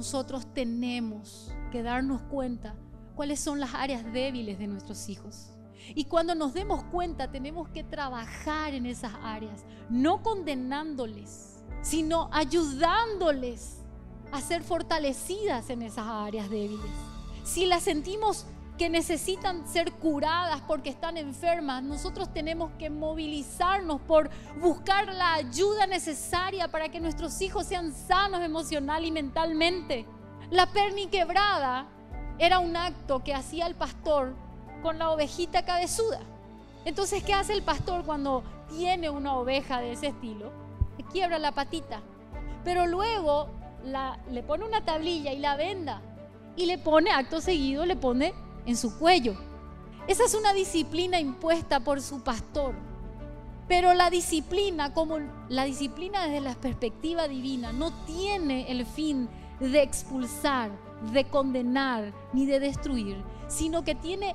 nosotros tenemos que darnos cuenta cuáles son las áreas débiles de nuestros hijos. Y cuando nos demos cuenta, tenemos que trabajar en esas áreas, no condenándoles, sino ayudándoles a ser fortalecidas en esas áreas débiles. Si las sentimos que necesitan ser curadas porque están enfermas, nosotros tenemos que movilizarnos por buscar la ayuda necesaria para que nuestros hijos sean sanos emocional y mentalmente. La perniquebrada era un acto que hacía el pastor con la ovejita cabezuda. Entonces, ¿qué hace el pastor cuando tiene una oveja de ese estilo? Le quiebra la patita, pero luego le pone una tablilla y la venda, y le pone, acto seguido, le pone en su cuello. Esa es una disciplina impuesta por su pastor. Pero la disciplina, como la disciplina desde la perspectiva divina, no tiene el fin de expulsar, de condenar, ni de destruir, sino que tiene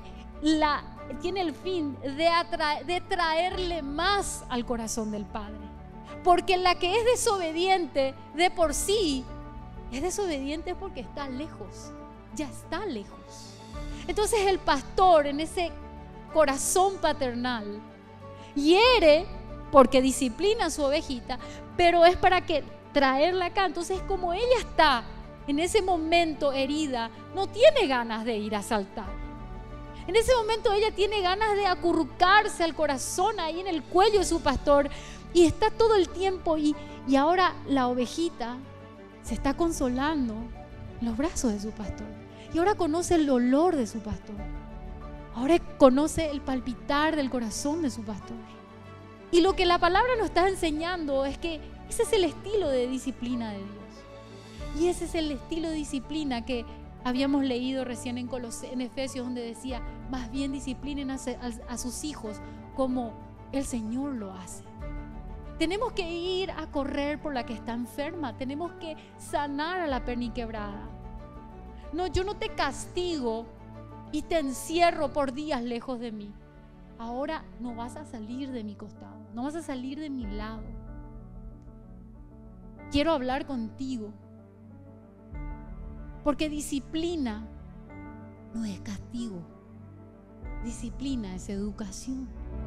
el fin de traerle más al corazón del Padre. Porque la que es desobediente de por sí, es desobediente porque está lejos, ya está lejos. Entonces el pastor, en ese corazón paternal, hiere porque disciplina a su ovejita, pero es para que traerla acá. Entonces, como ella está en ese momento herida, no tiene ganas de ir a saltar. En ese momento ella tiene ganas de acurrucarse al corazón ahí en el cuello de su pastor, y está todo el tiempo, y ahora la ovejita se está consolando en los brazos de su pastor, y ahora conoce el olor de su pastor, ahora conoce el palpitar del corazón de su pastor. Y lo que la palabra nos está enseñando es que ese es el estilo de disciplina de Dios, y ese es el estilo de disciplina que habíamos leído recién en Efesios, donde decía: más bien disciplinen a sus hijos como el Señor lo hace. Tenemos que ir a correr por la que está enferma, tenemos que sanar a la perniquebrada. No, yo no te castigo y te encierro por días lejos de mí. Ahora no vas a salir de mi costado, no vas a salir de mi lado. Quiero hablar contigo. Porque disciplina no es castigo, disciplina es educación.